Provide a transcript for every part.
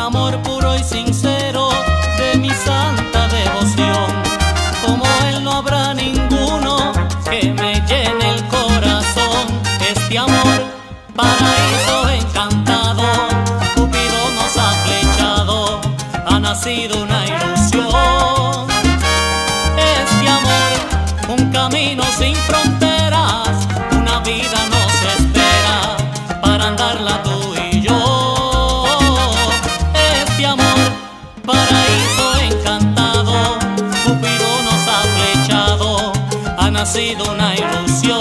amor puro y sincero de mi santa devoción. Como él no habrá ninguno que me llene el corazón. Este amor, paraíso encantado, Cupido nos ha flechado, ha nacido una ilusión. Este amor, un camino sin fronteras, una vida nos espera para andarla tú y yo. Este amor, paraíso encantado, Cupido nos ha flechado, ha nacido una ilusión.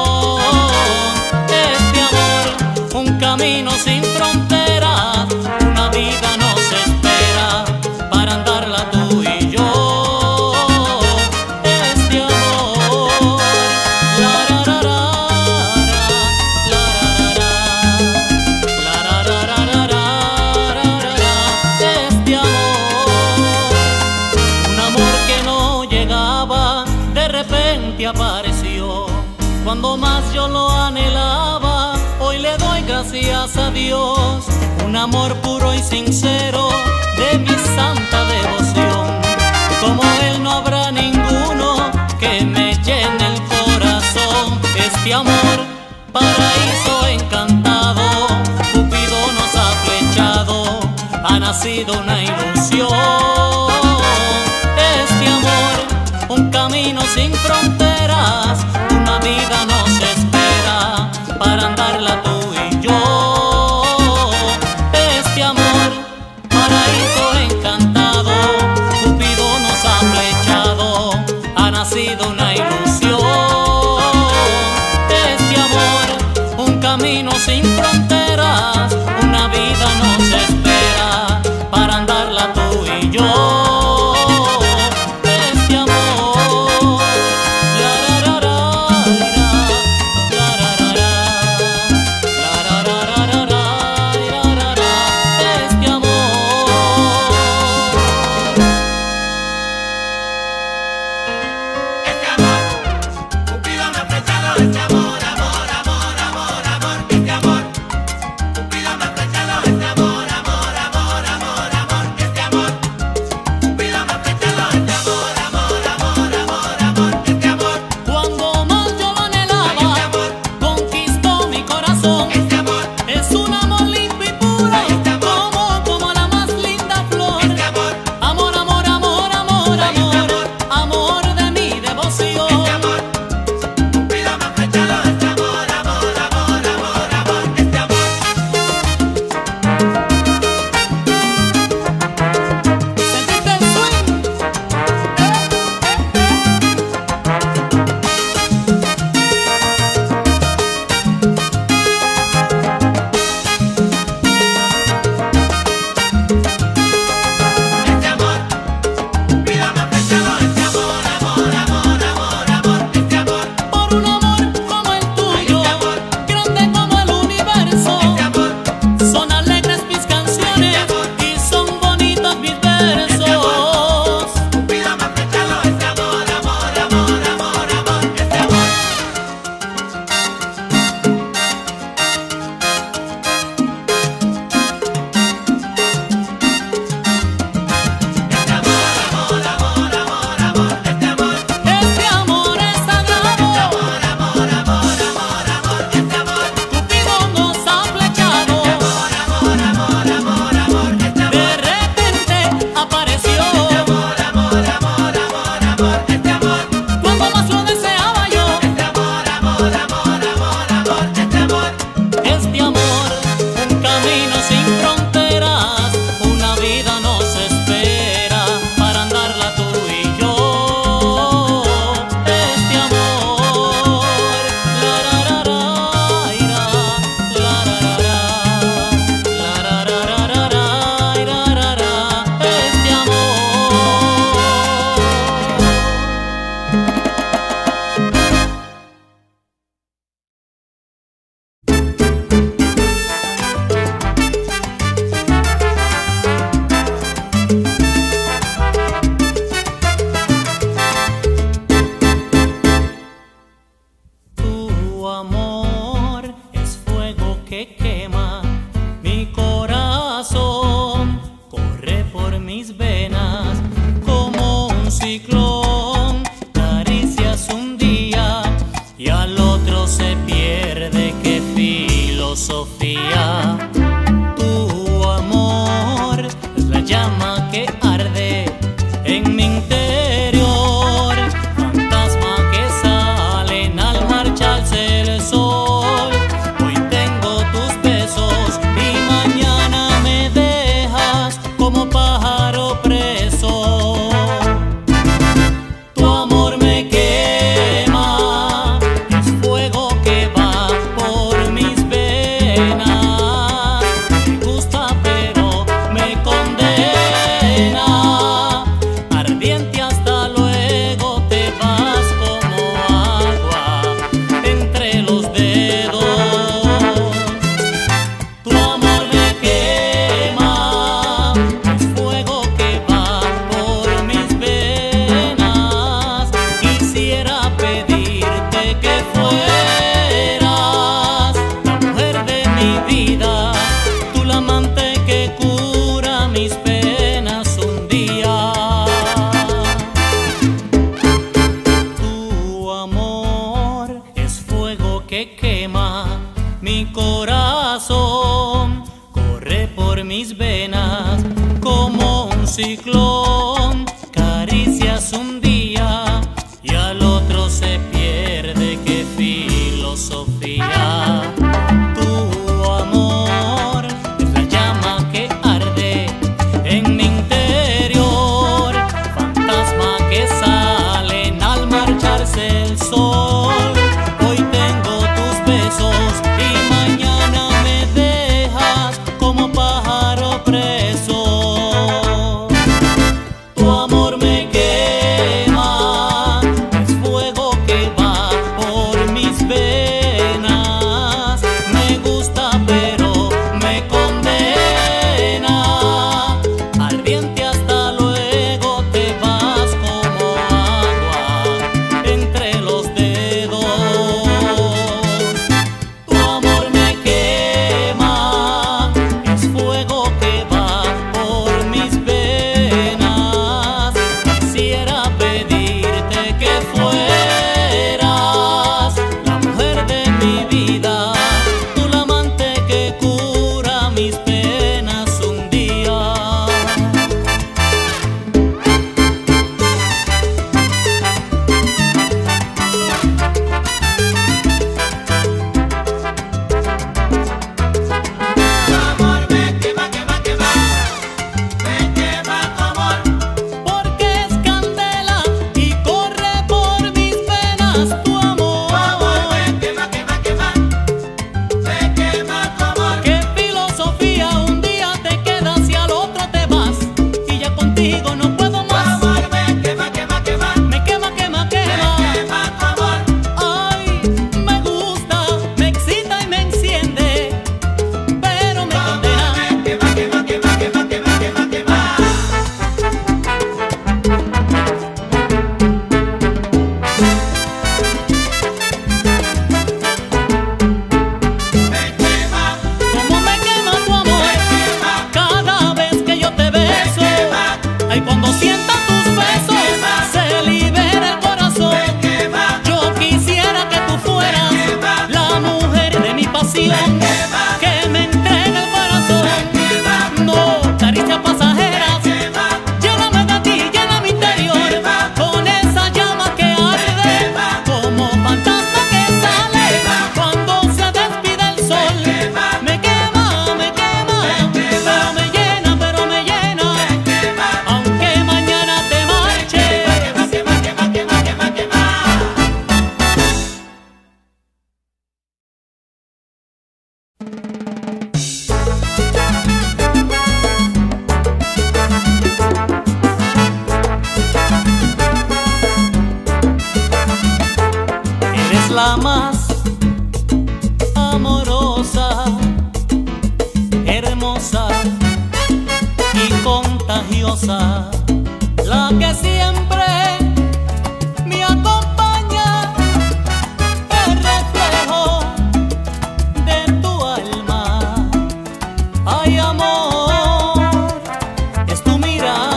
Este amor, un camino sin fronteras, una vida nos espera para andarla tú y yo. Este amor, la ra ra ra la ra ra ra, este amor, un amor que no llegaba, de repente apareció. Cuando más yo lo anhelaba, hoy le doy gracias a Dios. Un amor puro y sincero de mi santa devoción. Como él no habrá ninguno que me llene el corazón. Este amor, paraíso encantado, Cupido nos ha flechado, ha nacido una ilusión. Este amor, un camino sin fronteras, una vida nos espera para andarla tú y yo. Este amor, paraíso encantado, Cupido nos ha flechado, ha nacido una ilusión. Este amor, un camino sin fronteras, una vida nos espera para andarla tú y yo. Este amor mis venas como un ciclón. Caricias un día y al otro se pierde. ¡Qué filosofía! Tu amor es la llama que arde en mi interior, fantasma que salen al marcharse el sol. Hoy tengo tus besos y mañana me dejas como pájaro preso. Tu amor me quema, es fuego que va por mis venas. Me gusta pero me condena. Ardiente hasta luego te vas como agua entre los dedos. Tu amor me quema, es fuego que va por mis venas. Quisiera pedirte que fueras la mujer de mi vida, tú la amante que cura mis penas un día. Tu amor es fuego que quema mi corazón, corre por mis venas como un ciclón. Caricias un día y al otro se pierde. ¡Qué filosofía! Tu amor es la llama que arde en mi interior, fantasma que salen al marcharse el sol. Hoy tengo tus besos y mañana me dejas como pájaro preso. Tu amor me quema, es fuego que va por mis venas. Me gusta pero me condena. Ardiente hasta luego te vas como agua entre los dedos. Tu amor me quema, es fuego que va por mis venas. Quisiera pedirte que fueras la mujer de mi vida, tú la amante que cura mis penas un día. Tu amor me quema, quema, quema, me quema tu amor. Porque es candela y corre por mis venas. Tu Tu amor, amor me quema, quema, quema, me quema tu amor. qué filosofía. Un día te quedas y al otro te vas y ya contigo no puedo Tu más. amor me quema, quema, quema, Me quema, quema, me quema. quema tu amor. Ay, me gusta, me excita y me enciende, pero me Tu amor condena. me quema, quema, quema, quema, quema, quema, quema. Me quema, Como me quema tu amor cada vez que yo te beso. Ay, cuando sienta tus besos se libera el corazón. me quema, Yo quisiera que tú fueras la mujer de mi pasión, que me entregue el corazón. No caricias pasajeras, llévame de ti, llena mi interior con esa llama que arde como fantasma que sale cuando se despide el sol. Me quema, pero me llena, aunque mañana te marche. quema, quema, quema, quema, quema. Eres la más amorosa, hermosa y contagiosa, la que siempre me acompaña, el reflejo de tu alma. Ay, amor, es tu mirada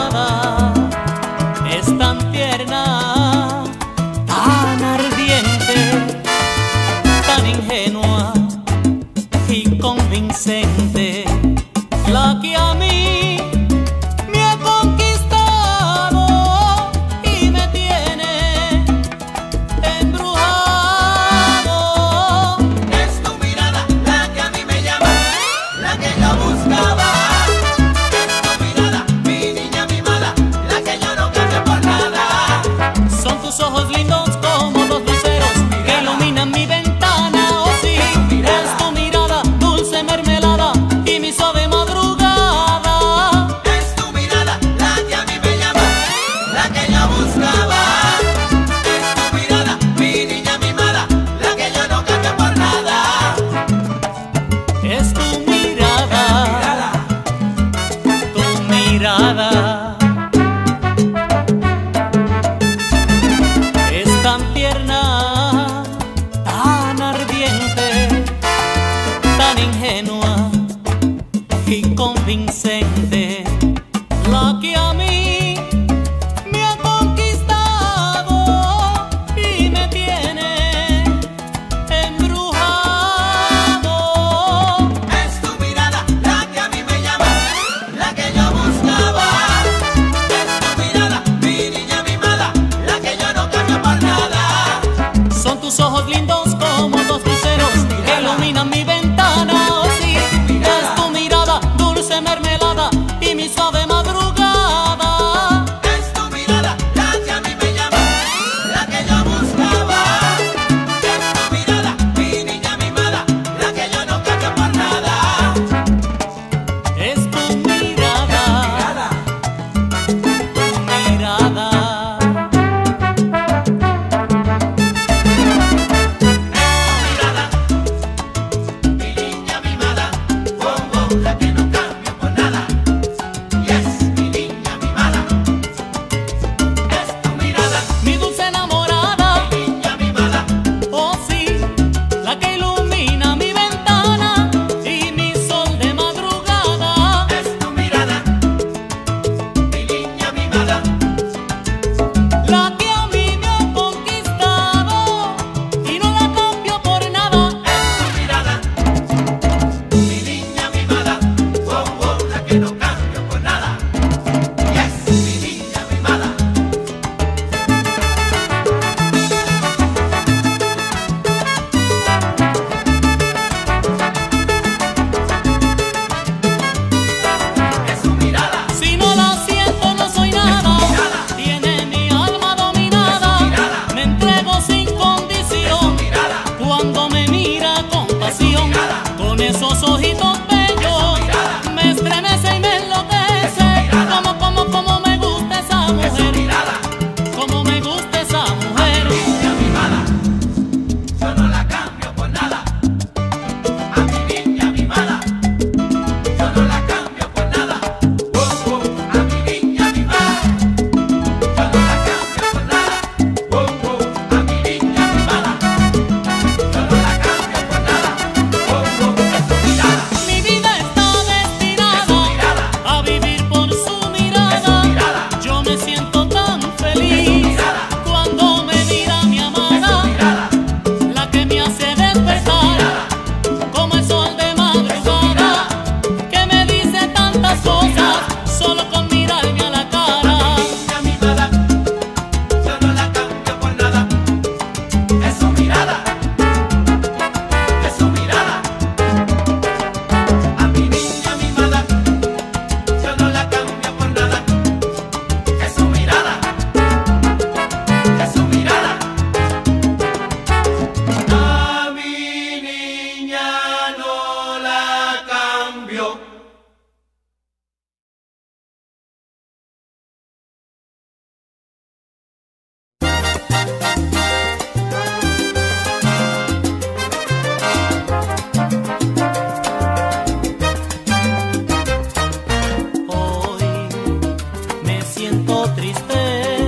triste.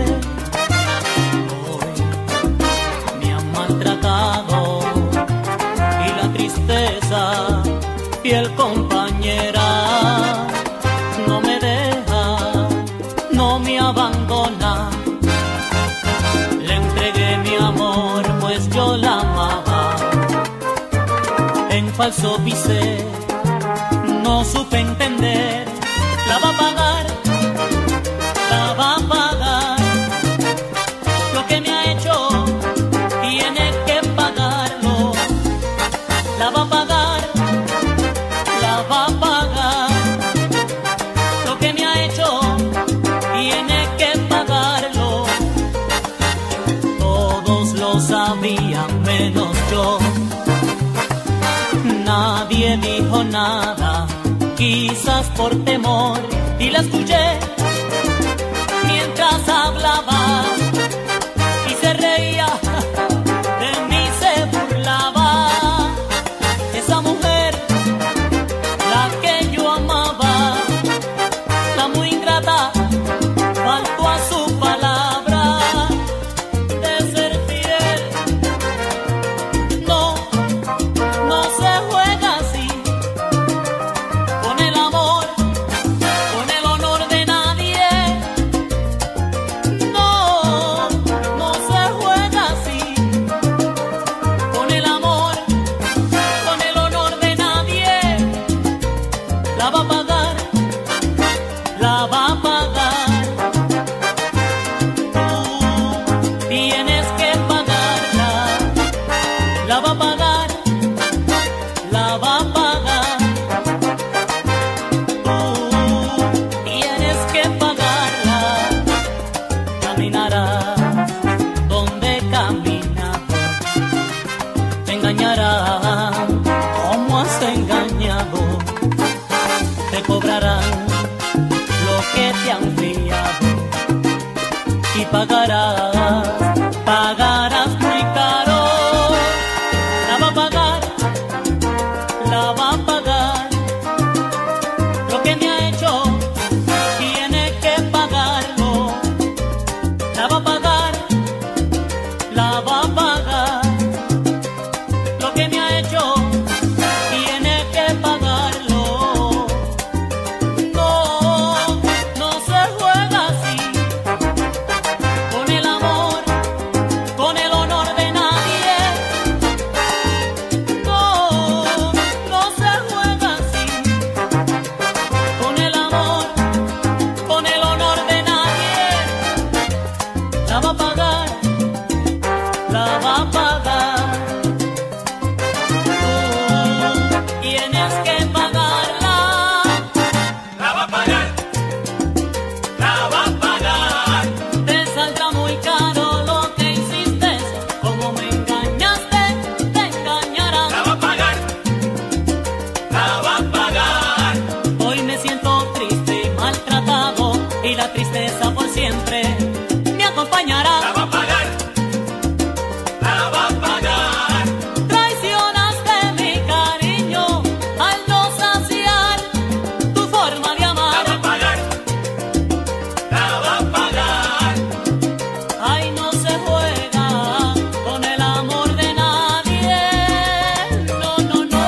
Hoy me han maltratado y la tristeza, fiel compañera, no me deja, no me abandona. Le entregué mi amor, pues yo la amaba. En falso pisé, no supe entender. La va a pagar, la va a pagar. Lo que me ha hecho, tiene que pagarlo. La va a pagar, la va a pagar. Lo que me ha hecho, tiene que pagarlo. Todos lo sabían menos yo. Nadie dijo nada, quizás por temor, y la escuché mientras hablaba y se reía, de mí se burlaba. Esa mujer, la que yo amaba, la muy ingrata, faltó a su palabra de ser fiel. No, no se juega así con el amor, con el honor de nadie. No, no se juega así con el amor, con el honor de nadie. La va a pagar, la va a pagar. Tú tienes que pagarla. La va a pagar, la va a pagar. Tú tienes que pagarla. Caminarás donde caminas, te engañarán como has engañado. Te cobrarán lo que te han fiado y pagarás, pagarás muy caro. La va a pagar, la va a pagar. Lo que me ha hecho, tiene que pagarlo. La va a pagar, la va a pagar. Lo que me ha hecho, tiene que pagarlo. No, no se juega así con el amor, con el honor de nadie. No, no se juega así con el amor, con el honor de nadie. La va a pagar, la va a pagar. Tú tienes que pagarla. La va a pagar, la va a pagar. Te saldrá muy caro lo que hiciste. Como me engañaste, te engañarás. La va a pagar, la va a pagar. Hoy me siento triste y maltratado, y la tristeza por siempre me acompañará. La va a pagar, la va a pagar. Traicionaste mi cariño al no saciar tu forma de La amar. va a pagar, la va a pagar. Ay, no se juega con el amor de nadie. No, no, no.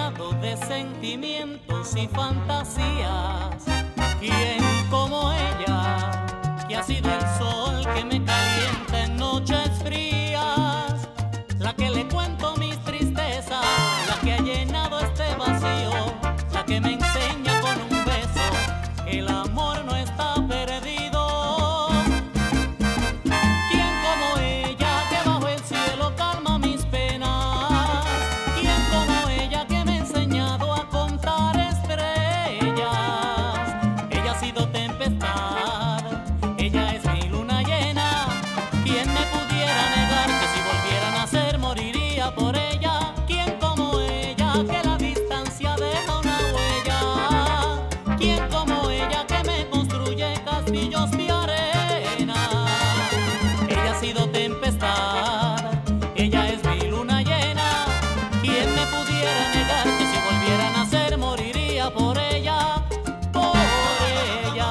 llenado de sentimientos y fantasías. ¿Quién como ella, que ha sido el sol que me calienta en noches frías? La que le cuento mis tristezas, la que ha llenado este vacío, la que me enseña con un beso que el amor no está perdido. ¿Quién como ella, que bajo el cielo calma mis penas? ¿Quién como ella, que me ha enseñado a contar estrellas? Ella ha sido tempestad, ella es mi luna llena. ¿Quién me pudiera negar que si volviera a nacer moriría por ella? ¿Quién como ella, que la distancia deja una huella? ¿Quién como ella, que me construye castillos de arena? Ella ha sido tempestad, ella es mi luna llena. ¿Quién me pudiera negar que si volviera a nacer moriría por ella? Por ella.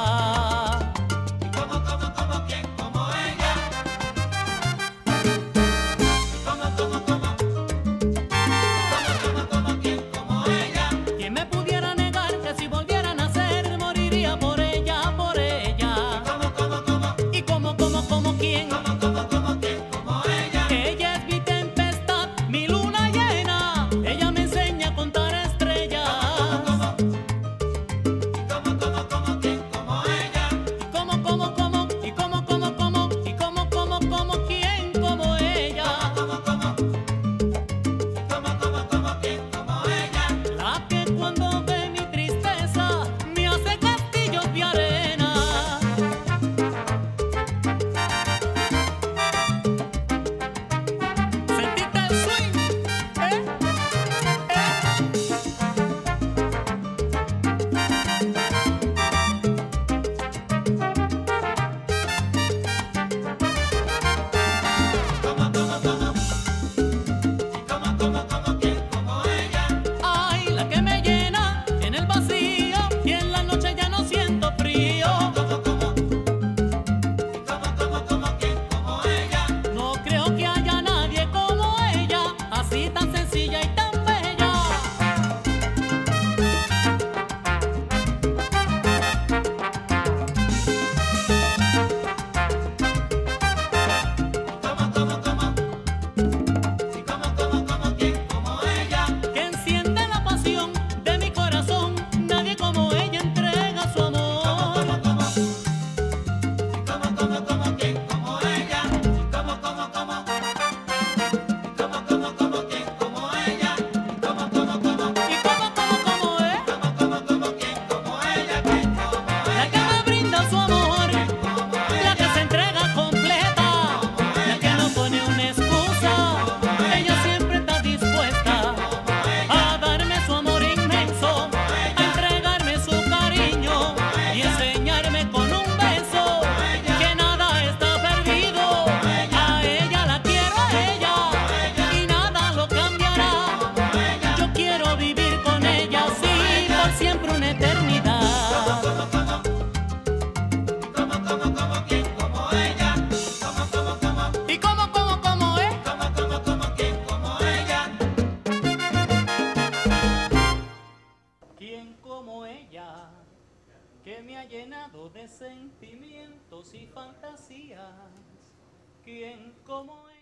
¿Quién como ella? ¿Quién como ella? ¿Quién me pudiera negar que si volviera a nacer moriría por ella, por ella? ¿Y cómo, quién? ¿Quién como ella? Ella es mi tempestad, mi luna llena. Ella me enseña a contar estrellas. ¿Quién como ella? ¿Y cómo, y cómo, quién como ella? ¿Quién como ella? La que cuando ve mi tristeza me hace castillos de arena. ¿Sentiste el swing? ¿Quién como ella? Ay, la que me llena en el vacío y en la noche ya no siento frío. ¿Quién como ella? No creo que haya nadie como ella, así tan sencilla y tan bella. ¿Quién como ella? Que enciende la pasión de mi corazón, nadie como ella entrega su amor. ¿Quién como ella? ¿Quién como ella? ¿Y cómo es? ¿Quién como ella? La que me brinda su amor, la que se entrega completa, la que no pone una excusa, ella siempre está dispuesta a darme su amor inmenso, a entregarme su cariño y enseñarme con un beso que nada está perdido. A ella la quiero, a ella, y nada lo cambiará. Yo quiero vivir con ella, sí, por siempre una eternidad. ¿Quién como ella? ¿Y cómo es? ¿Quién como ella? ¿Quién como ella, que me ha llenado de sentimientos y fantasías? ¿Quién como ella?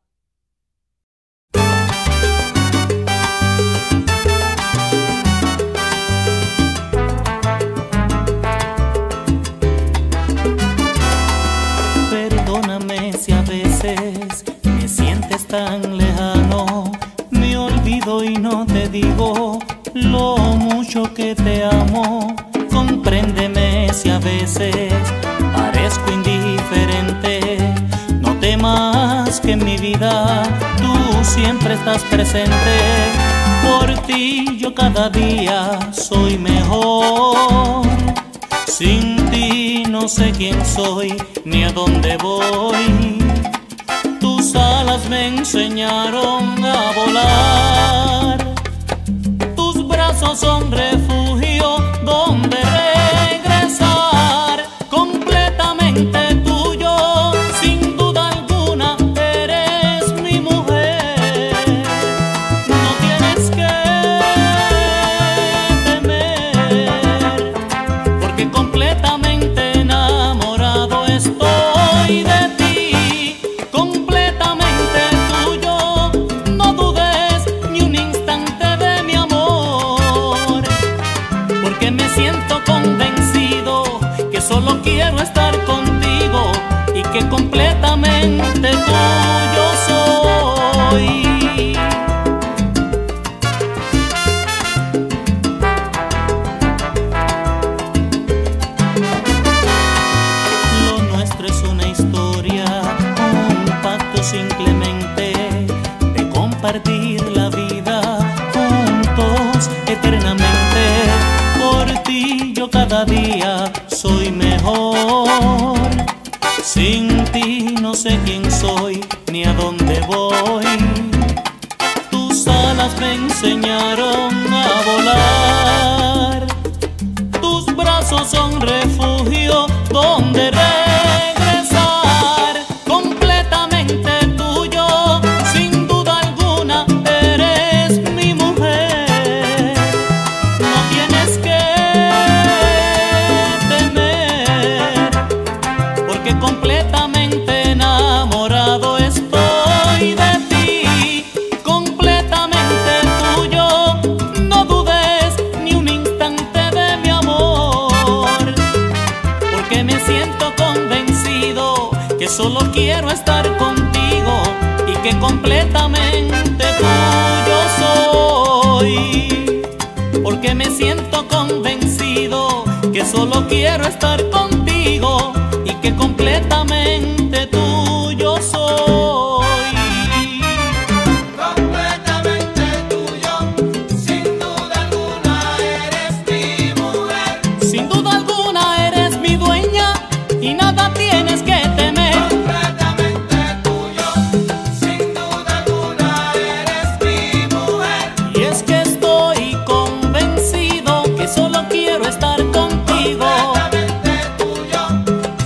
Perdóname si a veces me sientes tan lejano, me olvido y no te digo lo mucho que te amo. Compréndeme si a veces parezco indiferente, no temas que en mi vida tú siempre estás presente. Por ti yo cada día soy mejor, sin ti no sé quién soy ni a dónde voy. Tus alas me enseñaron a volar, tus brazos son refugio donde regresar. Completamente tuyo, sin duda alguna, eres mi mujer. No tienes que siento convencido que solo quiero estar contigo y que completamente tuyo soy. Lo nuestro es una historia, un pacto simplemente de compartir la vida juntos eternamente. Por ti yo cada día soy mejor. Sin ti no sé quién soy ni a dónde voy. Tus alas me enseñaron a volar. Tus brazos son refugio donde regresar. Completamente tuyo, sin duda alguna, eres mi mujer. No tienes que temer, porque completamente enamorado estoy de ti. Completamente tuyo, no dudes ni un instante de mi amor, porque me siento convencido que solo quiero estar contigo y que completamente tuyo soy. Porque me siento convencido que solo quiero estar contigo y que completamente tuyo soy. Completamente tuyo, sin duda alguna eres mi mujer. Sin duda alguna eres mi dueña y nada tienes que temer. Completamente tuyo, sin duda alguna eres mi mujer. Y es que estoy convencido que solo quiero estar contigo. Completamente tuyo,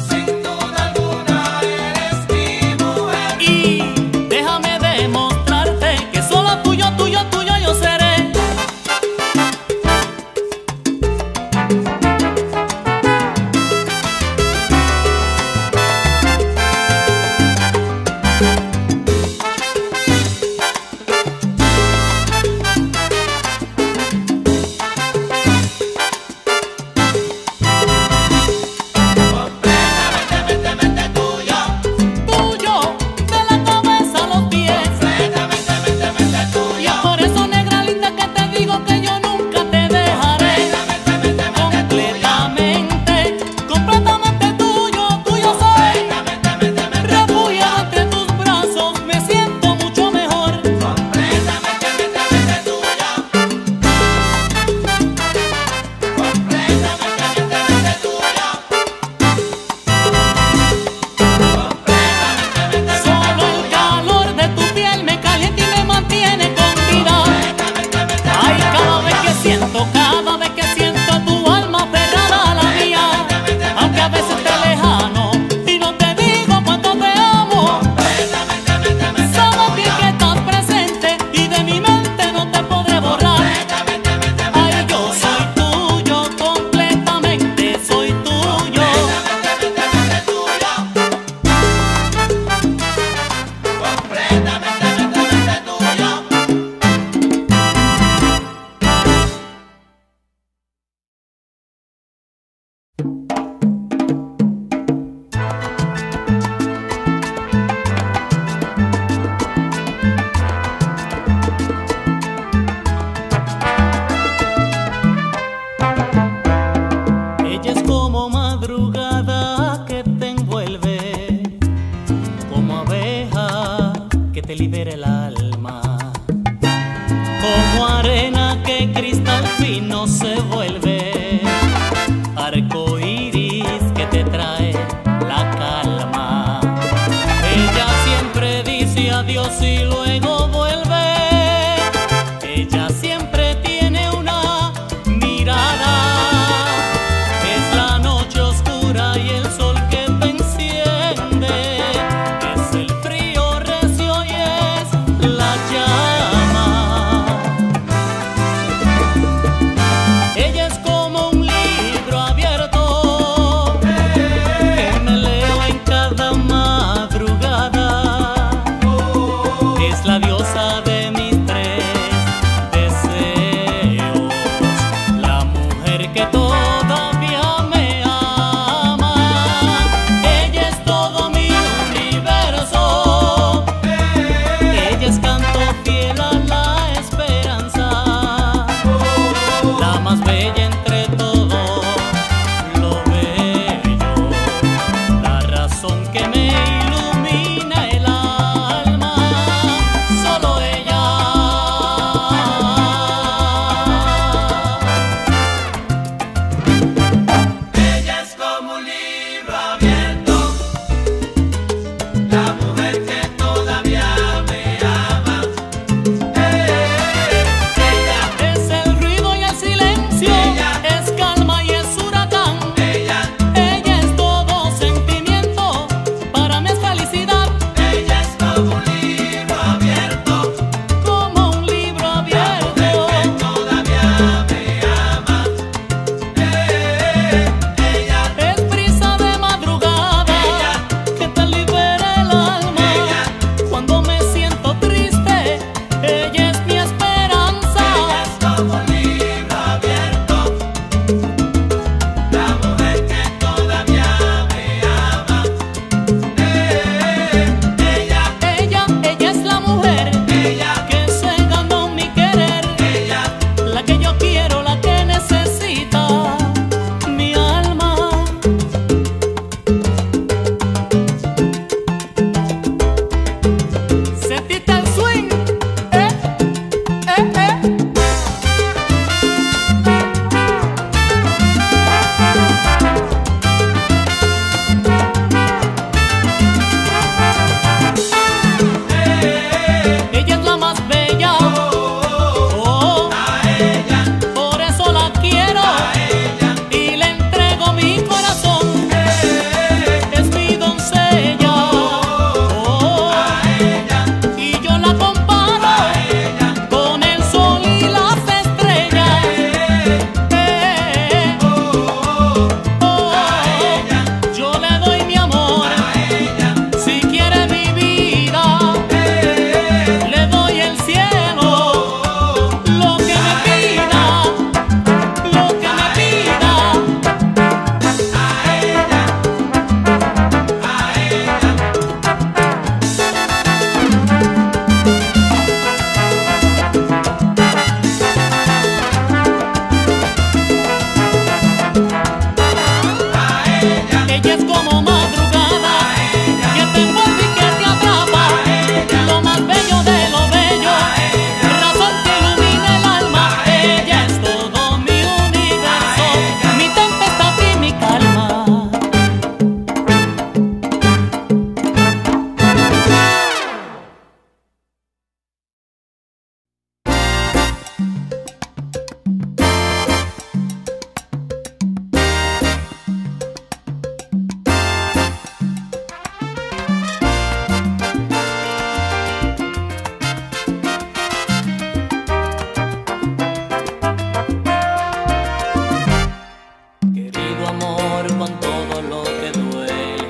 Querido amor, con todo lo que duele,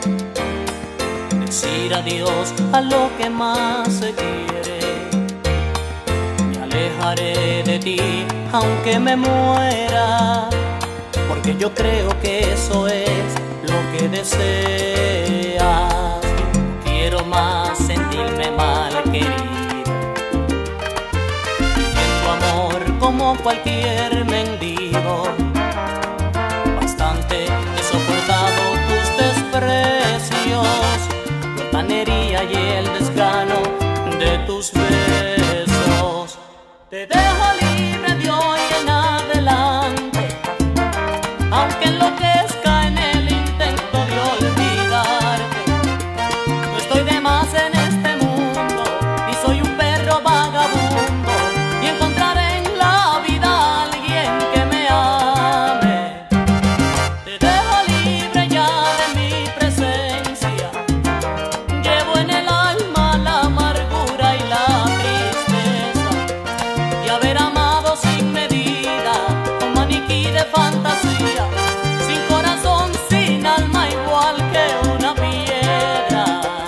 decir adiós a lo que más se quiere. Me alejaré de ti aunque me muera, porque yo creo que eso es lo que deseas. No quiero más sentirme mal querido, y en tu amor como cualquier mendigo. Bastante he soportado tus desprecios, la altanería y el desgano de tus besos. Te dejo libre de hoy en adelante, aunque enloquezca en el intento de olvidarte. No estoy de más en este mundo, ni soy un perro vagabundo, y encontraré en la vida a alguien que me ame. Te dejo libre ya de mi presencia, llevo en el alma la amargura y la tristeza, y haber amado sin medida, un maniquí de fantasía, sin corazón, sin alma, igual que una piedra.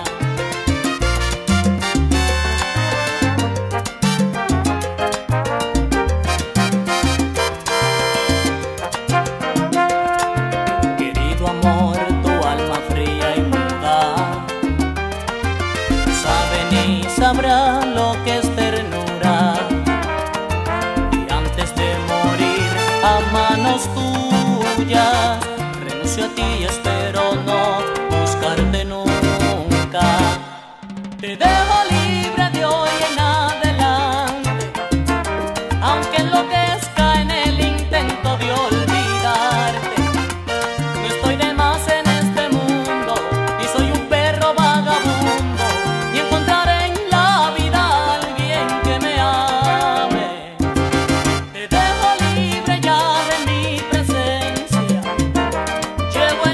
Querido amor, tu alma fría y muda no sabe ni sabrá lo que es ternura, y antes de morir a manos tuyas renuncio a ti y espero no buscarte nunca. Te dejo libre de hoy en adelante, aunque enloquezca en el intento de olvidarte. No estoy de más en este mundo, y soy un perro vagabundo, y encontraré en la vida a alguien que me ame. Te dejo libre ya de mi presencia, llevo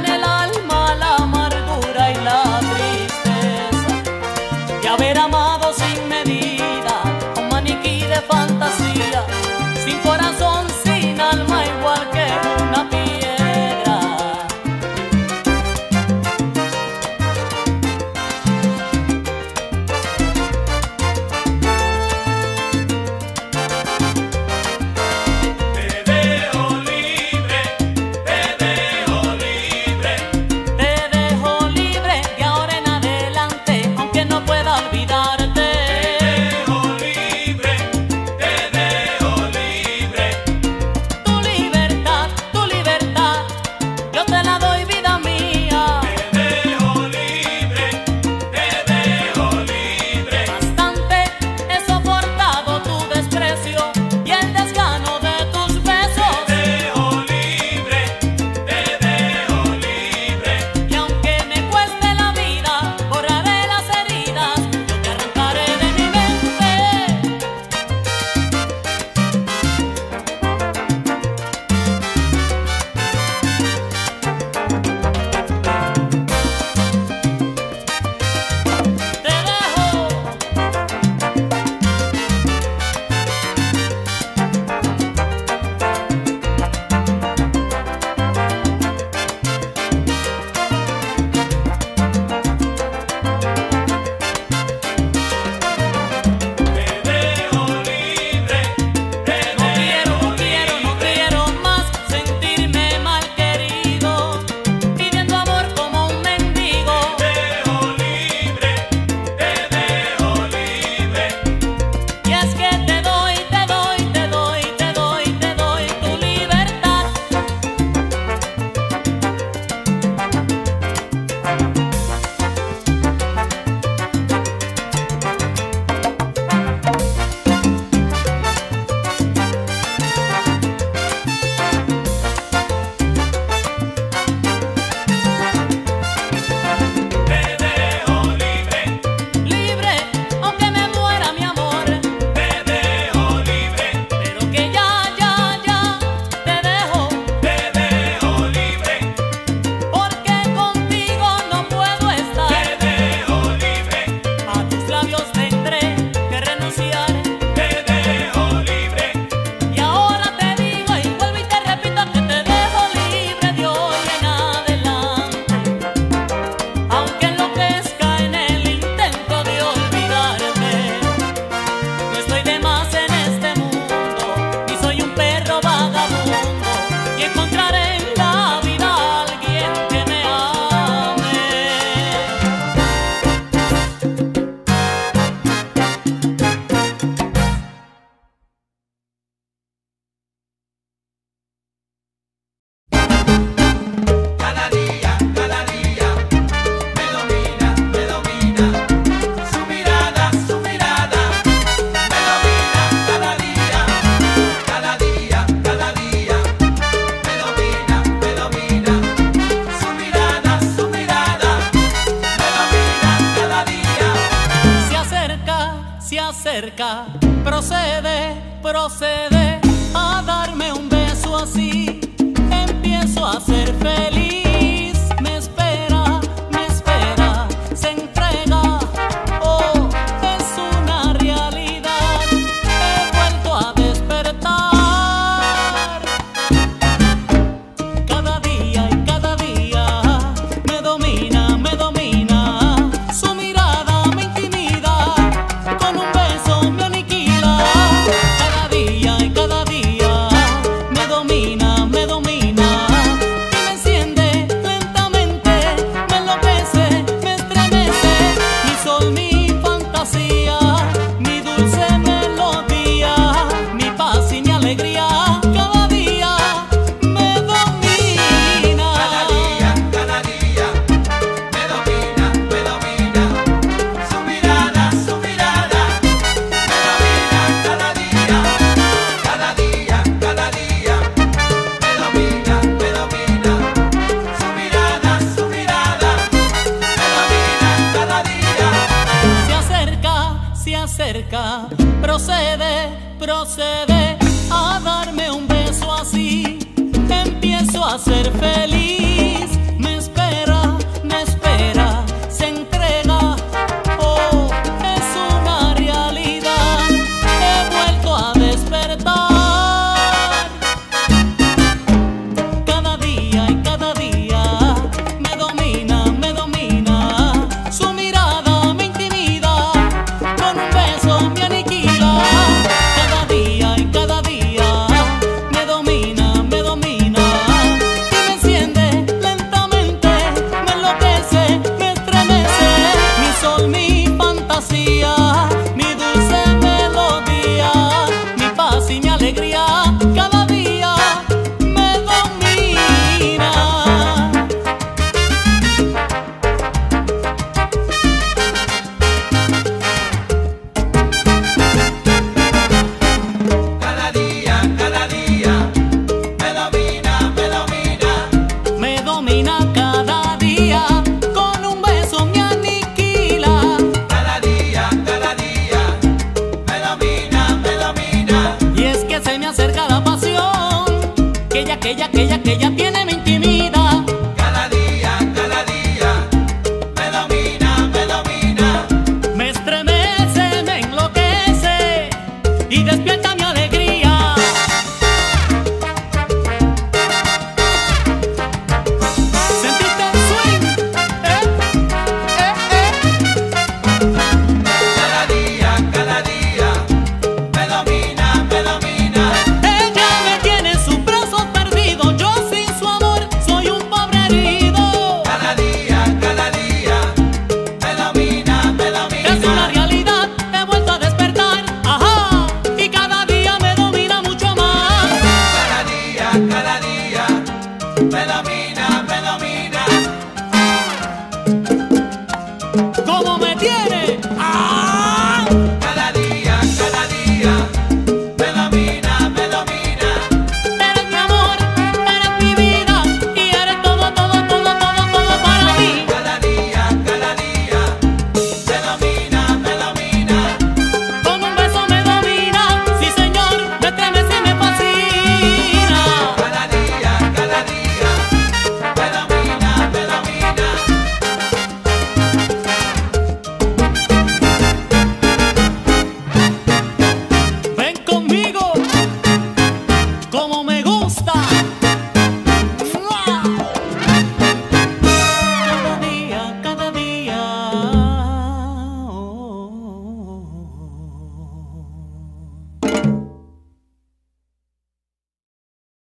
acerca, procede a darme un beso así. Empiezo a ser feliz, me espera, se entrega, oh, es una realidad. He vuelto a despertar. Cada día y cada día me domina, su mirada me intimida, con un beso me aniquila. Cada día y cada día me domina, y me enciende lentamente, me enloquece, me estremece, mi sol, mi fantasía, mi dulce melodía, mi paz y mi alegría. Cada día me domina. Cada día me domina, su mirada me domina. Cada día me domina, su mirada me domina. Cada día Se acerca, procede a darme un beso así. Empiezo a ser feliz, me espera, se entrega, oh, es una realidad. He vuelto a despertar. Cada día y cada día me domina, su mirada me intimida, con un beso me aniquila. Cada día y cada día me domina, y me enciende lentamente, me enloquece, me estremece, mi sol, mi fantasía, mi dulce melodía, mi paz y mi alegría. Cada día me domina. Cada día Me domina cada día, con un beso me aniquila. Cada día me domina. Y es que se me acerca la pasión, que ella tiene, me intimida. Cada día me domina. Me estremece, me enloquece y despierta mi alegría. ¿Sentiste el swing? Cada día me domina. Ella me tiene en sus brazos perdido, yo sin su amor soy un pobre herido. Cada día me domina. Es una realidad, he vuelto a despertar, ajá, y cada día me domina mucho más. Cada día me domina.